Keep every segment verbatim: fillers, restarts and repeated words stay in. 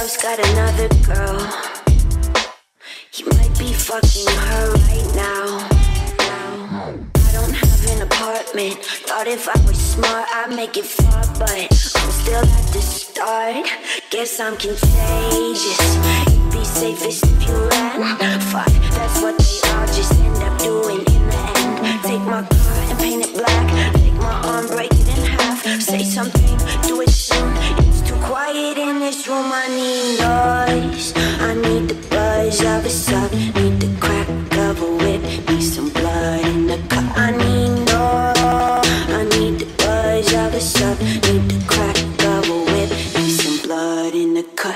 love's got another girl. He might be fucking her right now. I don't have an apartment. Thought if I was smart I'd make it far, but I'm still at the start. Guess I'm contagious. It'd be safest if you ran. Fuck, that's what they all just end up doing in the end. Take my car and paint it black. Take my arm, break it in half. Say something, do it soon. It's too quiet in this room. I need noise. I need the buzz of a sub. Need the crack of a whip. Need some blood in the cup. I need noise. I need the buzz of a sub. Need the crack of a whip. Need some blood in the cut.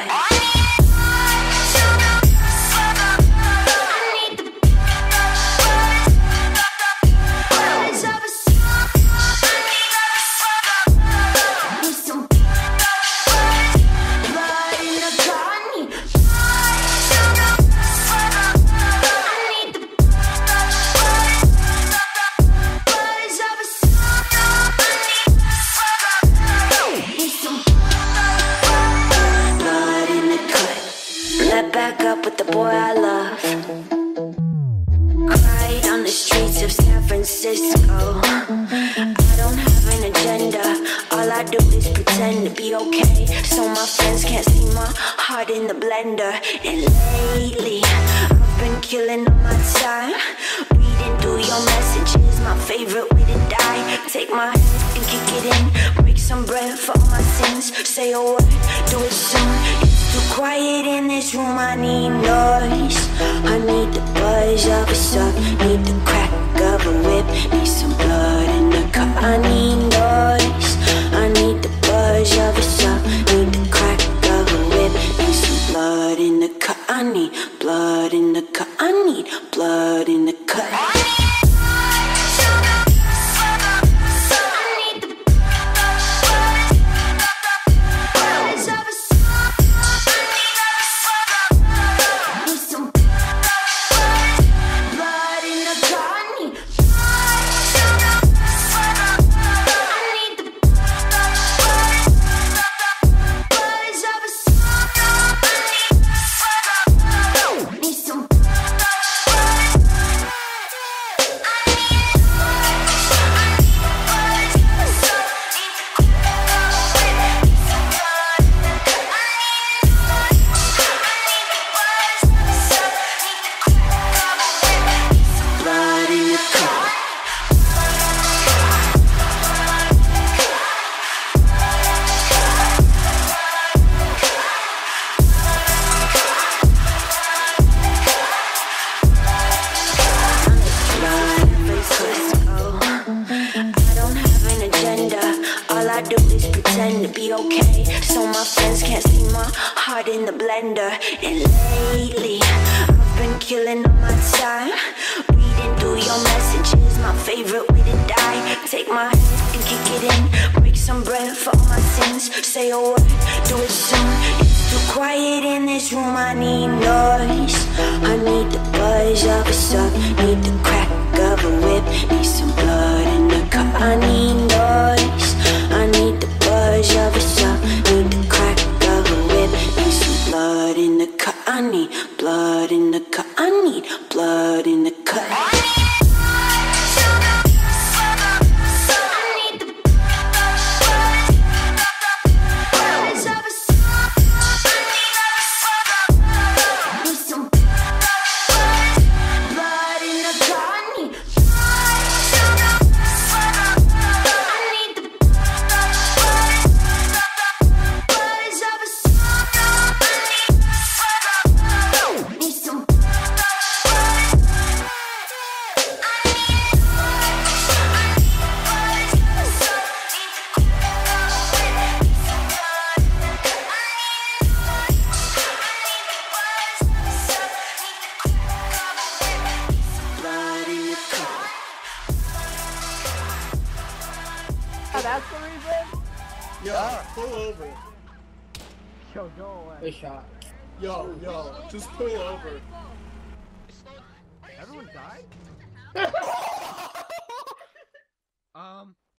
Back up with the boy I love. Cried on the streets of San Francisco. I don't have an agenda. All I do is pretend to be okay, so my friends can't see my heart in the blender. And lately I've been killing all my time. Reading through your messages, my favorite way to die. Take my hand and kick it in. Break some bread for all my sins. Say a word, do it soon. Too quiet in this room, I need noise. I need the buzz of a sub. Need the crack of a whip. Need some blood in the cup. I need noise. I need the buzz of a sub. Need the crack of a whip. Need some blood in the cup. I need blood in the cup. I need blood in the cup. To be okay, so my friends can't see my heart in the blender. And lately I've been killing all my time. Reading through your messages, my favorite way to die. Take my hand and kick it in. Break some bread for all my sins. Say a word, do it soon. It's too quiet in this room, I need noise. I need the buzz of a sub. Need the crack of a whip. Need some blood in the cup. I need noise. I need the buzz of a sub. Need the crack of a whip. Need some blood in the cup. I need blood in the cup. I need blood in the cup. That's the reason? Yo, ah. pull over. Yo, go away. Good shot. Yo, yo, just pull over. Everyone died?